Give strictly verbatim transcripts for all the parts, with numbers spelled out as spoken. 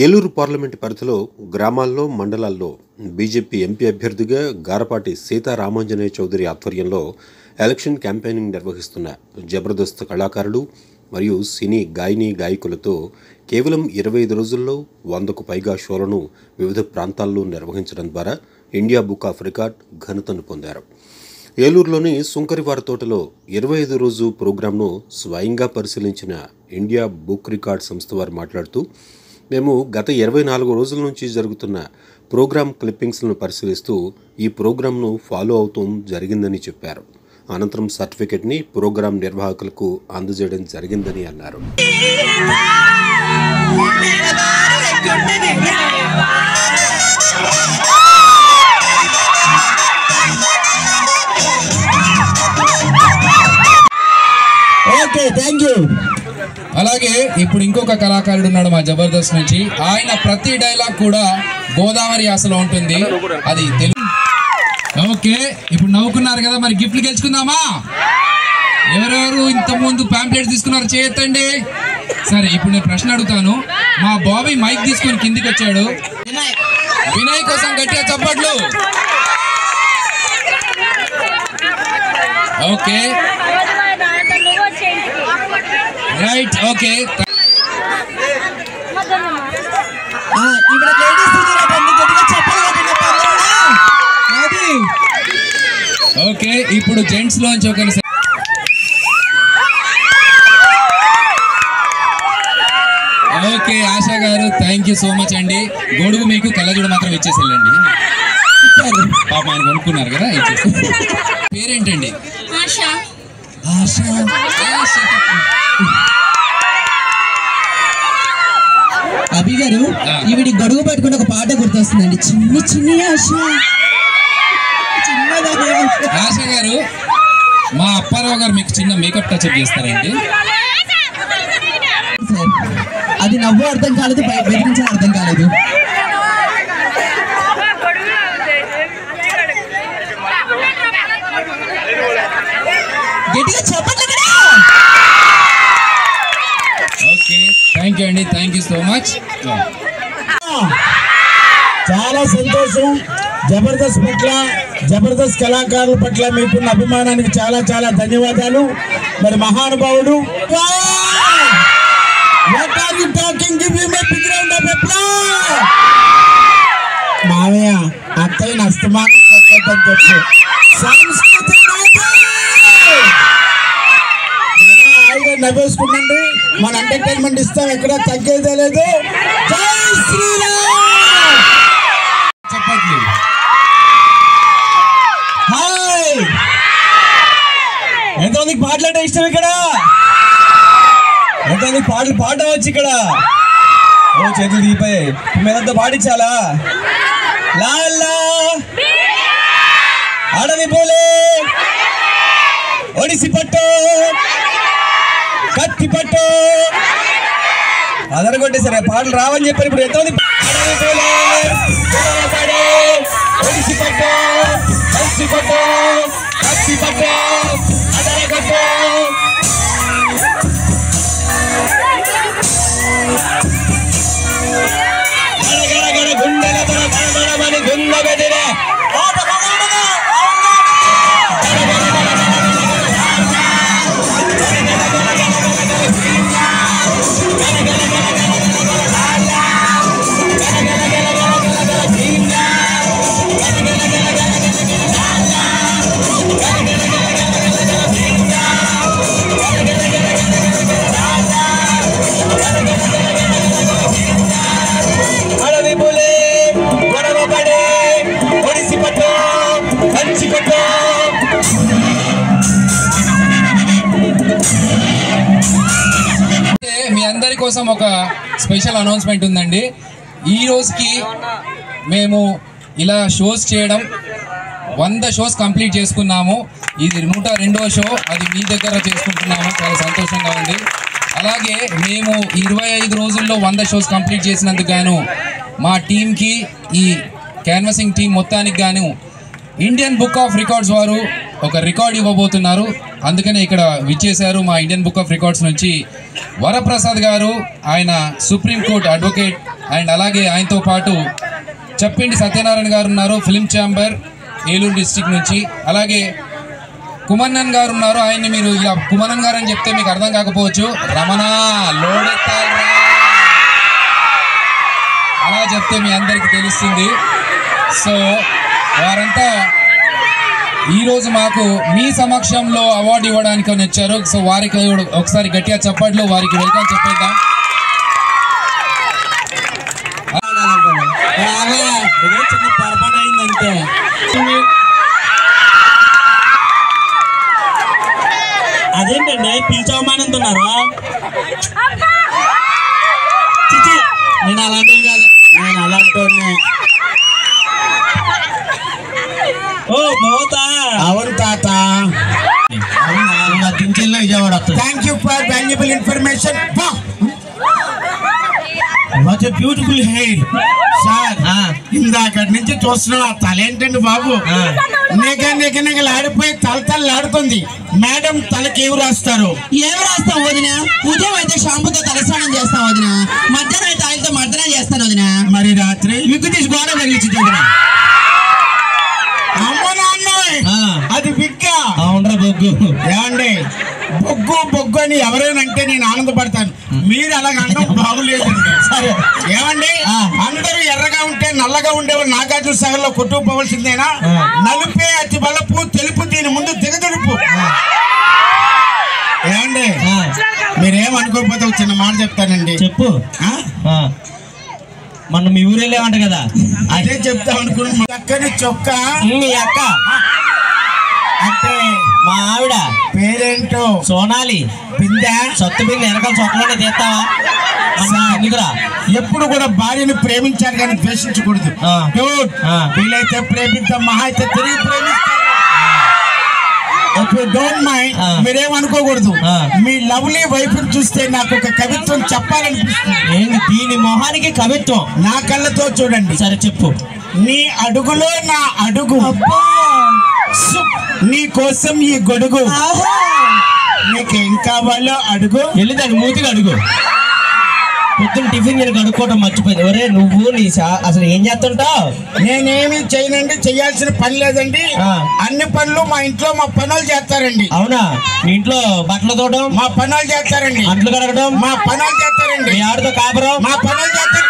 Eluru parliament పరిధిలో గ్రామాల్లో మండలాల్లో బీజేపీ ఎంపీ అభ్యర్థిగా గారపాటి సీతారామాంజనేయ చౌదరి ఆధ్వర్యంలో ఎలక్షన్ క్యాంపెయినింగ్ నిర్వహిస్తున్న జబర్దస్త్ కళాకారులు మరియు సినీ గాయని గాయకులతో కేవలం ఇరవై ఐదు రోజుల్లో వందకు పైగా షోలను వివిధ ప్రాంతాల్లో నిర్వహించడం ద్వారా ఇండియా బుక్ ఆఫ్ రికార్డ్ ఘనతను పొందారు. ఏలూరులోని సుంకరివారి తోటలో ఇరవై ఐదు రోజు ప్రోగ్రాంను స్వయంగా పరిశీలించిన ఇండియా బుక్ రికార్డ్ సంస్థ వారు మాట్లాడుతూ, మేము గత ఇరవై నాలుగు రోజుల నుంచి జరుగుతున్న ప్రోగ్రామ్ క్లిప్పింగ్స్ను పరిశీలిస్తూ ఈ ప్రోగ్రాంను ఫాలో అవుతూ జరిగిందని చెప్పారు. అనంతరం సర్టిఫికెట్ని ప్రోగ్రాం నిర్వాహకులకు అందజేయడం జరిగిందని అన్నారు. Okay, thank you. అలాగే ఇప్పుడు ఇంకొక కళాకారుడు ఉన్నాడు మా జబర్దస్త్ నుంచి. ఆయన ప్రతి డైలాగ్ కూడా గోదావరి యాసలో ఉంటుంది, అది తెలుగు. ఓకే, ఇప్పుడు నవ్వుకున్నారు కదా, మరి గిఫ్ట్లు గెలుచుకుందామా? ఎవరెవరు ఇంత ముందు ప్యాంప్లెట్స్ తీసుకున్నారు చేయొద్దండి. సరే, ఇప్పుడు నేను ప్రశ్న అడుగుతాను. మా బాబీ మైక్ తీసుకొని కిందికి వచ్చాడు. వినయ్ కోసం గట్టిగా చప్పట్లు. Okay right, okay. ఓకే, ఇప్పుడు జెంట్స్ లోంచి ఒక ఓకే ఆశా గారు, థ్యాంక్ యూ సో మచ్ అండి. గొడుగు మీకు కళ్ళజోడు మాత్రం ఇచ్చేసి వెళ్ళండి. పాప ఆయన కొనుక్కున్నారు కదా, ఇచ్చేసి. పేరేంటండి? ఆశా. అభి గారు, ఈవిడి గొడుగు పట్టుకుని ఒక పాట గుర్తొస్తుందండి, చిన్ని చిన్ని ఆశ. ఆశ గారు, మా అప్పారావు గారు మీకు చిన్న మేకప్ టచ్అప్ చేస్తారండి. అది నవ్వు అర్థం కాలేదు, బెదిరించడం అర్థం కాలేదు. గట్టిగా చెప్పండి. ఓకే, థ్యాంక్ యూ అండి, థ్యాంక్ యూ సో మచ్. చాలా సంతోషం. జబర్దస్త్ పట్ల, జబర్దస్త్ కళాకారుల పట్ల మీకున్న అభిమానానికి చాలా చాలా ధన్యవాదాలు. మరి మహానుభావుడు మావయ్య అత్తయ్య నష్టమానం చెప్పు. నవ్వేసుకుంటండి, మన ఎంటర్టైన్మెంట్ ఇస్తాం, ఎక్కడ తగ్గేదే లేదు. జై శ్రీరామ్. చెప్పండి. హాయ్, ఎంతమందికి పాటలు అంటే ఇష్టం? ఇక్కడ ఎంతమందికి పాటలు పాడడం వచ్చి? ఇక్కడ ఓ చేతులు దిగిపోయాయి, మీరంతా పాడించాలా? లాలా ఆడని పోలే, ఒడిసి పట్టు, కత్తి పట్టు, అదరగొట్టేసరే పాటలు రావని చెప్పారు. ఇప్పుడు ఎంతమంది? ఒడిసి పట్టు, కత్తి పట్టు, కత్తి పట్టు, అదరగొట్టు. గుండెలతో గడగడమని గుండె బెదిరే మీ అందరి కోసం ఒక స్పెషల్ అనౌన్స్మెంట్ ఉందండి. ఈ రోజుకి మేము ఇలా షోస్ చేయడం వంద షోస్ కంప్లీట్ చేసుకున్నాము. ఇది నూట రెండవ షో, అది మీ దగ్గర చేసుకుంటున్నాము, చాలా సంతోషంగా ఉంది. అలాగే మేము ఇరవై ఐదు రోజుల్లో వంద షోస్ కంప్లీట్ చేసినందుకు గాను మా టీంకి, ఈ క్యాన్వసింగ్ టీం మొత్తానికి గాను ఇండియన్ బుక్ ఆఫ్ రికార్డ్స్ వారు ఒక రికార్డ్ ఇవ్వబోతున్నారు. అందుకనే ఇక్కడ విచ్చేశారు మా ఇండియన్ బుక్ ఆఫ్ రికార్డ్స్ నుంచి వరప్రసాద్ గారు. ఆయన సుప్రీంకోర్టు అడ్వకేట్ అండ్ అలాగే ఆయనతో పాటు చప్పిండి సత్యనారాయణ గారు ఉన్నారు, ఫిల్మ్ ఛాంబర్ ఏలూరు డిస్టిక్ నుంచి. అలాగే కుమన్నన్ గారు ఉన్నారు, ఆయన్ని మీరు ఇలా కుమన్నన్ గారు అని చెప్తే మీకు అర్థం కాకపోవచ్చు, రమణ లోడెత్తాలరా అలా చెప్తే మీ అందరికీ తెలుస్తుంది. సో వారంతా ఈరోజు మాకు మీ సమక్షంలో అవార్డు ఇవ్వడానికి అని వచ్చారు. సో వారికి ఒకసారి గట్టిగా చప్పట్లు వారికి వెల్కమ్ చెప్పేద్దాం. చిన్న పొరపాటు అయిందంటే అదేంటండి పిలిచి అవమానంతున్నారు. నేను అలాంటివి కాదు, నేను అలాంటి ఓ మోత అవును తాత దించెల్లో Vijayawada. Thank you for valuable information. What a beautiful hair sir. ఇందాకటి నుంచి చూస్తున్నా తల ఏంటండి బాబు, నిగ నిగ నిగలాడిపోయి తల తల్లాడుతుంది. మేడం తలకి ఏమి రాస్తారు? ఏమి రాస్తాం వదిన? ఉదయం అయితే షాంపూతో తలస్నానం చేస్తాం వదిన, మధ్యాహ్నం అయితే ఆయిల్తో మర్దనం చేస్తాను వదిన. మరి రాత్రి విగ్గు తీసి గోడ తగిలించింది వదిన. అమ్మ నాన్న అది విగ్గా? అవునరా బొగ్గు. ఏమండి బొగ్గు బొగ్గు అని ఎవరైనా అంటే నేను ఆనందపడతాను, మీరు అలాగ అనడం బాగులేదండి. సరే ఏమండి, అందరూ ఎర్రగా ఉంటే నల్లగా ఉండేవారు నాగార్జున సాగర్ లో కొట్టుకుపోవలసిందేనా? నలుపే అతి బలపు, తెలుపు దీని ముందు దిగదుడుపు. ఏమండి మీరేమనుకోకపోతే ఒక చిన్న మాట చెప్తానండి. చెప్పు. మన మీ ఊరేలేమంట కదా, అదే చెప్తా అనుకున్నా. చక్కని చొక్క మీ అక్క అంటే మా ఆవిడ పేరేంటో సోనాలి. బిందె సత్తు బిందె వెనకాల చొక్కలోనే తీస్తావా? ఎందుకురా? ఎప్పుడు కూడా భార్యని ప్రేమించారు కానీ ద్వేషించకూడదు. వీలైతే ప్రేమిద్దాం, మహా అయితే తిరిగి ప్రేమిస్తాం. డోంట్ మైండ్, మీరేమనుకోకూడదు. మీ లవ్లీ వైఫ్ చూస్తే నాకు ఒక కవిత్వం చెప్పాలనిపిస్తుంది. దీని మొహానికి కవిత్వం నా కళ్ళతో చూడండి. సరే చెప్పు. నీ అడుగులో నా అడుగు, నీ కోసం ఈ గొడుగు, నీకేం కావాలో అడుగు, వెళ్ళి దాని మూతికి అడుగు. పొద్దున్న టిఫిన్ నేను కడుక్కోవటం మర్చిపోయింది. ఒరే నువ్వు నీ అసలు ఏం చేస్తుంటావు? నేనేమి చేయనండి, చెయ్యాల్సిన పని లేదండి. అన్ని పనులు మా ఇంట్లో మా పనులు చేస్తారండి. అవునా? మీ ఇంట్లో బట్టలు తోవడం మా పనులు చేస్తారండి, అంట్లు కడగడం మా పనులు చేస్తారండి, మీ ఆడితో కాపురం మా పనులు చేస్తారు.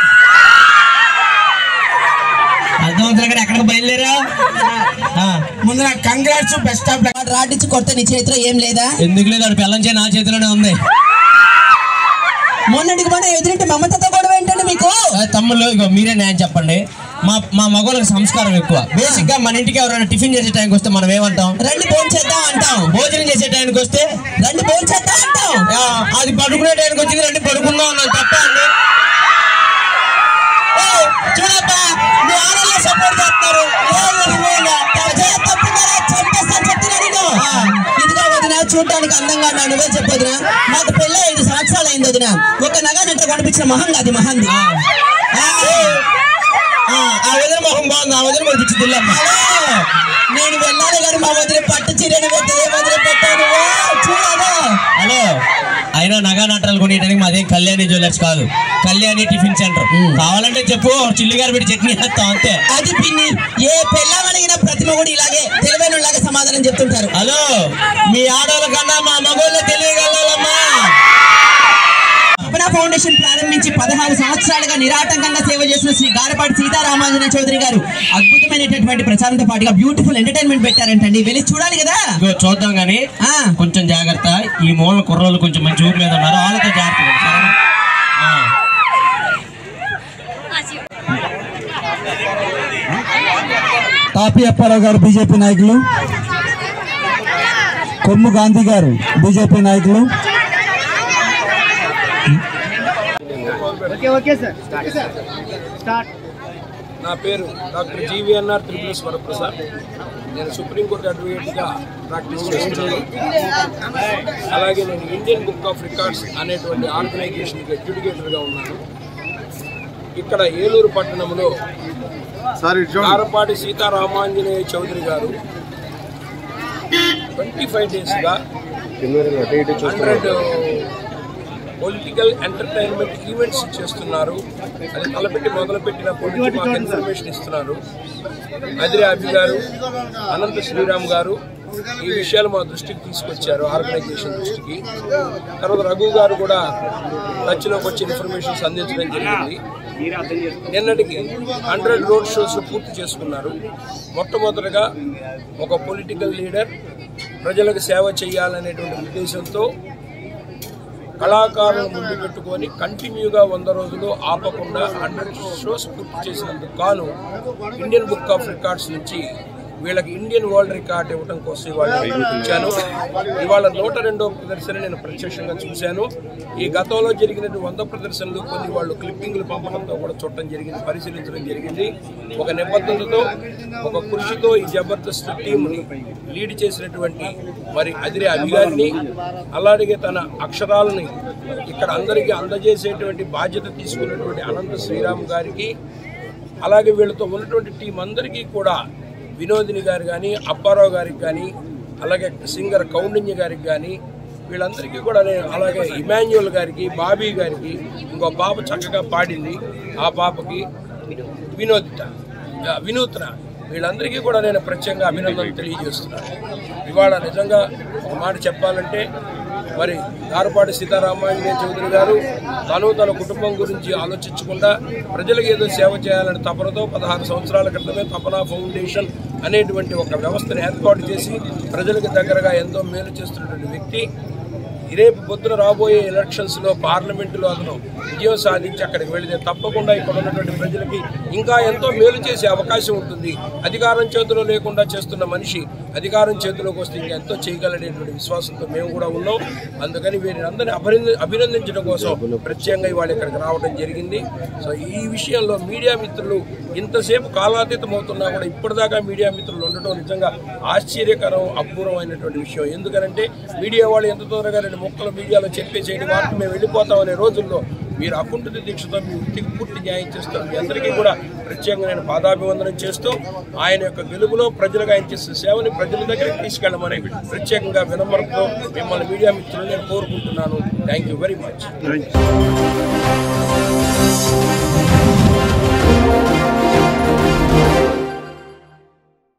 అర్థమవుతుంది కదా, ఎక్కడికి బయలుదేరా? ముందు నాకు కంగ్రాట్స్, బెస్ట్ ఆఫ్ లక్. రాడిచ్చి కొడితే నీ చేతిలో ఏం లేదా? ఎందుకు లేదు, వాడు పిల్లం చేయి నా చేతిలోనే ఉంది. మొన్నటికి మన ఎదురింటి మమతతో గొడవ ఏంటండి మీకు? తమ్ముళ్ళు ఇక మీరే న్యాయం చెప్పండి. మా మా మగవాళ్ళకి సంస్కారం ఎక్కువ. బేసిక్ గా మన ఇంటికి ఎవరైనా టిఫిన్ చేసే టైంకి వస్తే మనం ఏమంటాం? రండి భోజనం చేద్దాం అంటాం. భోజనం చేసే టైంకి వస్తే రండి భోజనం చేద్దాం అంటాం. అది పడుకునే టైంకి వచ్చింది రండి పడుకుందాం అన్నాను, తప్ప అండి? చూడబ్బా నువ్వు ఆడల్లో సపోర్ట్ చేస్తున్నారు, చంపేస్తాను చెప్తున్నా నేను. ఇదిగా వదిన చూడటానికి అందంగా నా నువ్వే చెప్పొదినా, మాకు పెళ్ళి ఐదు సంవత్సరాలు అయింది వదిన. ఒక నగానంటే కొనిపించిన మహంగా అది మహంది. ఆ వదిన మొహం బాగుంది, ఆ వదిన కొనిపించింది. నేను వెళ్ళాలి కానీ మా వదిన పట్టు చీరని పెట్టే వదిన పెట్టాను చూడదు. హలో, అయినా నగా నట్రాలు కొనేయడానికి మాదేం కళ్యాణి జ్యువెలర్స్ కాదు, కళ్యాణి టిఫిన్ సెంటర్. కావాలంటే చెప్పు, చిల్లి గారు పెట్టి చట్నీ వేస్తాం అంతే. అది పిన్ని, ఏ పెళ్ళామడిగిన ప్రతిమ కూడా ఇలాగే తెలివైన లాగా సమాధానం చెప్తుంటారు. హలో, మీ ఆడవాళ్ళ కన్నా మా మగవాళ్ళే తెలియగలమ్మా. అపనా ఫౌండేషన్ ప్రారంభించి పదహారు సంవత్సరాలుగా నిరాటంకంగా సేవ చేసిన శ్రీ గారపాటి సీతారామాంజనేయ చౌదరి గారు అద్భుతమైనటువంటి ప్రచారంతో పాటుగా బ్యూటిఫుల్ ఎంటర్టైన్మెంట్ పెట్టారంటండి. వెళ్ళి చూడాలి కదా. చూద్దాం గానీ కొంచెం జాగ్రత్త. ఈ మూల కుర్రోళ్ళు కొంచెం మంచి ఊరు మీద ఉన్నారు, వాళ్ళతో జాగ్రత్త. తాపి అప్పారావు గారు బీజేపీ నాయకులు, కొమ్ము గాంధీ గారు బీజేపీ నాయకులు. నా పేరు డాక్టర్ జీవీఎన్ఆర్ త్రిపుల్ వరప్రసాద్. నేను సుప్రీంకోర్టు అడ్వకేట్గా ప్రాక్టీస్ చేస్తున్నాను. అలాగే నేను ఇండియన్ బుక్ ఆఫ్ రికార్డ్స్ అనేటువంటి ఆర్గనైజేషన్కి అడ్judicatorగా ఉన్నాను. ఇక్కడ ఏలూరు పట్టణంలో గారపాటి సీతారామాంజనేయ చౌదరి గారు ట్వంటీ ఫైవ్ డేస్గా హండ్రెడ్ పొలిటికల్ ఎంటర్టైన్మెంట్ ఈవెంట్స్ చేస్తున్నారు. అది తలపెట్టి మొదలుపెట్టినప్పటి నుంచి మాకు ఇన్ఫర్మేషన్ ఇస్తున్నారు. అదిరే అభి గారు, అనంత శ్రీరామ్ గారు ఈ విషయాలు మా దృష్టికి తీసుకొచ్చారు, ఆర్గనైజేషన్ దృష్టికి. తర్వాత రఘు గారు కూడా టచ్లోకి వచ్చి ఇన్ఫర్మేషన్స్ అందించడం జరిగింది. నిన్నటికి హండ్రెడ్ రోడ్ షోస్ పూర్తి చేసుకున్నారు. మొట్టమొదటిగా ఒక పొలిటికల్ లీడర్ ప్రజలకు సేవ చేయాలనేటువంటి ఉద్దేశంతో కళాకారులను ముందు పెట్టుకొని కంటిన్యూగా వంద రోజులు ఆపకుండా హండ్రెడ్ షోస్ పూర్తి చేసినందుకు గాను ఇండియన్ బుక్ ఆఫ్ రికార్డ్స్ నుంచి వీళ్ళకి ఇండియన్ వరల్డ్ రికార్డ్ ఇవ్వడం కోసం ఇవాళ ఇచ్చాను. ఇవాళ నూట రెండో ప్రదర్శన నేను ప్రత్యక్షంగా చూశాను. ఈ గతంలో జరిగినటువంటి వంద ప్రదర్శనలు కొన్ని వాళ్ళు క్లిప్పింగ్లు పంపడంతో కూడా చూడటం జరిగింది, పరిశీలించడం జరిగింది. ఒక నిబద్ధతతో, ఒక కృషితో ఈ జబర్దస్త్ టీంని లీడ్ చేసినటువంటి మరి అదిరే అభిగారిని, అలాగే తన అక్షరాలని ఇక్కడ అందరికీ అందజేసేటువంటి బాధ్యత తీసుకున్నటువంటి అనంత శ్రీరామ్ గారికి, అలాగే వీళ్ళతో ఉన్నటువంటి టీం అందరికీ కూడా వినోదిని గారు కానీ, అప్పారావు గారికి కానీ, అలాగే సింగర్ కౌండిన్య గారికి కానీ, వీళ్ళందరికీ కూడా నేను, అలాగే ఇమాన్యుయల్ గారికి, బాబీ గారికి, ఇంకో పాప చక్కగా పాడింది, ఆ పాపకి వినోదిత వినూత్న, వీళ్ళందరికీ కూడా నేను ప్రత్యేకంగా అభినందనలు తెలియజేస్తున్నాను. ఇవాళ నిజంగా ఒక మాట చెప్పాలంటే మరి గారపాటి సీతారామాంజనేయ చౌదరి గారు తను తన కుటుంబం గురించి ఆలోచించకుండా ప్రజలకు ఏదో సేవ చేయాలని తపనతో పదహారు సంవత్సరాల క్రితమే తపనా ఫౌండేషన్ అనేటువంటి ఒక వ్యవస్థను ఏర్పాటు చేసి ప్రజలకు దగ్గరగా ఎంతో మేలు చేస్తున్నటువంటి వ్యక్తి. రేపు పొద్దున రాబోయే ఎలక్షన్స్లో పార్లమెంటులో అతను విజయం సాధించి అక్కడికి వెళితే తప్పకుండా ఇక్కడ ఉన్నటువంటి ప్రజలకి ఇంకా ఎంతో మేలు చేసే అవకాశం ఉంటుంది. అధికారం చేతిలో లేకుండా చేస్తున్న మనిషి అధికారం చేతిలోకి వస్తే ఇంకా ఎంతో చేయగలనేటువంటి విశ్వాసంతో మేము కూడా ఉన్నాం. అందుకని వీరిని అందరినీ అభినంది అభినందించడం కోసం ప్రత్యేకంగా ఇవాళ ఇక్కడికి రావడం జరిగింది. సో ఈ విషయంలో మీడియా మిత్రులు ఇంతసేపు కాలాతీతం అవుతున్నా కూడా ఇప్పటిదాకా మీడియా మిత్రులు ఉండటం నిజంగా ఆశ్చర్యకరం, అపూర్వమైనటువంటి విషయం. ఎందుకంటే మీడియా వాళ్ళు ఎంత తొందరగా రెండు మొక్కలు మీడియాలో చెప్పేసేయండి వాటిని మేము వెళ్ళిపోతామనే రోజుల్లో మీరు అకుంఠిత దీక్షతో మీ వృత్తికి పూర్తి న్యాయం చేస్తారు. మీ అందరికీ కూడా ప్రత్యేకంగా నేను పాదాభివందనం చేస్తూ ఆయన యొక్క గెలుపులో ప్రజలకు ఆయన చేసే సేవని ప్రజల దగ్గరికి తీసుకెళ్ళమని ప్రత్యేకంగా వినమ్రతతో మిమ్మల్ని మీడియా మిత్రులు నేను కోరుకుంటున్నాను. Thank you very much.